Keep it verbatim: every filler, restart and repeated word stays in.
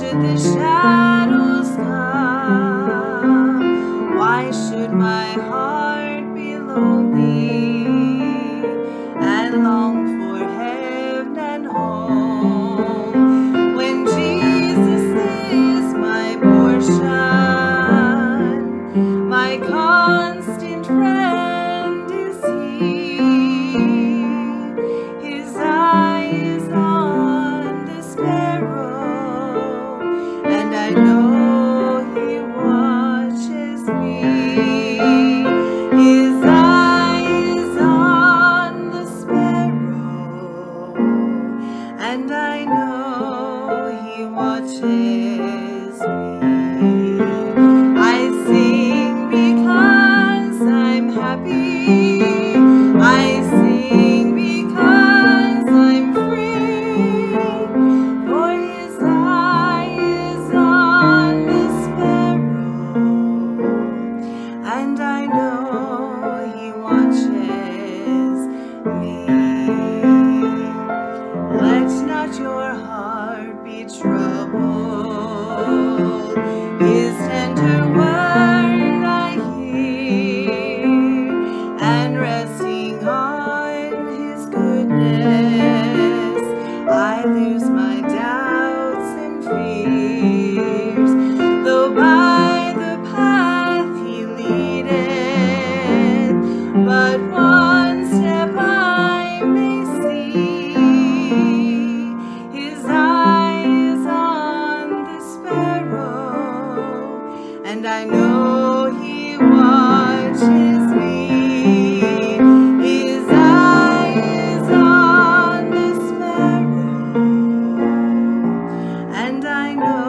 should the shadows come? Why should my heart be lonely and long for heaven and home, when Jesus is my portion, my constant friend is He. His eye is on the sparrow, and I know He watches me. His eye is on the sparrow, and I know He watches me. I sing because I'm happy. I sing because I'm free. For His eye is on the sparrow, and I know He watches me. Let not your heart be troubled. His tender word I hear, and resting on His goodness, I lose my doubts and fears. Though by the path He leadeth, but one step I may see. His eye is on the sparrow, and I know He watches me. His eye is on the sparrow, and I know